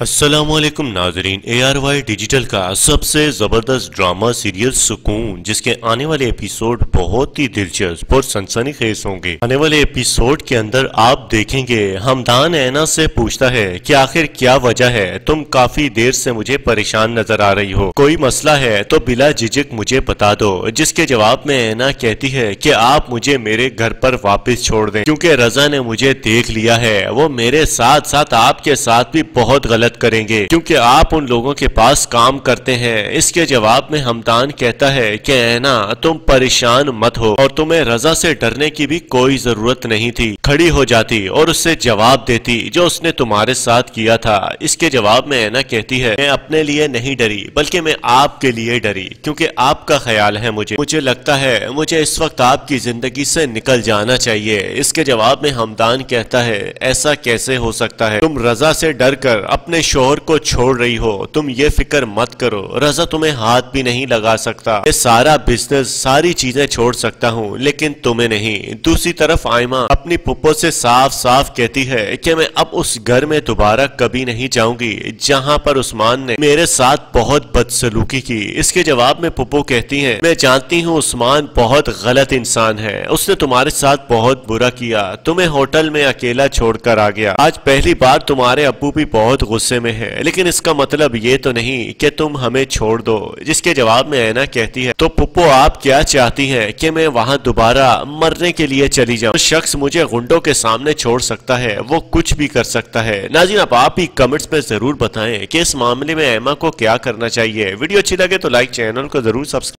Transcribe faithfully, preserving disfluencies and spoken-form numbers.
अस्सलाम वालेकुम नाजरीन, ए आर वाई डिजिटल का सबसे ज़बरदस्त ड्रामा सीरियल सुकून, जिसके आने वाले एपिसोड बहुत ही दिलचस्प और सनसनीखेज होंगे। आने वाले एपिसोड के अंदर आप देखेंगे हमदान ऐना से पूछता है कि आखिर क्या वजह है, तुम काफी देर से मुझे परेशान नजर आ रही हो, कोई मसला है तो बिला झिझक मुझे बता दो। जिसके जवाब में ऐना कहती है कि आप मुझे मेरे घर पर वापस छोड़ दें, क्योंकि रजा ने मुझे देख लिया है, वो मेरे साथ साथ आपके साथ भी बहुत गलत करेंगे क्योंकि आप उन लोगों के पास काम करते हैं। इसके जवाब में हमदान कहता है कि ऐना तुम परेशान मत हो और तुम्हें रजा से डरने की भी कोई जरूरत नहीं थी, खड़ी हो जाती और उससे जवाब देती जो उसने तुम्हारे साथ किया था। इसके जवाब में ऐना कहती है मैं अपने लिए नहीं डरी बल्कि मैं आपके लिए डरी, क्योंकि आपका ख्याल है मुझे मुझे लगता है मुझे इस वक्त आपकी जिंदगी से निकल जाना चाहिए। इसके जवाब में हमदान कहता है ऐसा कैसे हो सकता है, तुम रजा से डर कर अपने शोहर को छोड़ रही हो, तुम ये फिक्र मत करो, रजा तुम्हें हाथ भी नहीं लगा सकता, ये सारा बिजनेस सारी चीजें छोड़ सकता हूँ लेकिन तुम्हें नहीं। दूसरी तरफ आयमा अपनी पुप्पो से साफ साफ कहती है कि मैं अब उस घर में दोबारा कभी नहीं जाऊंगी जहाँ पर उस्मान ने मेरे साथ बहुत बदसलूकी की। इसके जवाब में पुप्पो कहती है मैं जानती हूँ उस्मान बहुत गलत इंसान है, उसने तुम्हारे साथ बहुत बुरा किया, तुम्हें होटल में अकेला छोड़कर आ गया, आज पहली बार तुम्हारे अब्बू भी बहुत गुस्से में है, लेकिन इसका मतलब ये तो नहीं कि तुम हमें छोड़ दो। जिसके जवाब में ऐना कहती है तो पुप्पो आप क्या चाहती हैं कि मैं वहां दोबारा मरने के लिए चली जाऊं? शख्स मुझे गुंडों के सामने छोड़ सकता है, वो कुछ भी कर सकता है। नाज़रीन, आप, आप ही कमेंट्स में जरूर बताएं कि इस मामले में ऐमा को क्या करना चाहिए। वीडियो अच्छी लगे तो लाइक, चैनल को जरूर सब्सक्राइब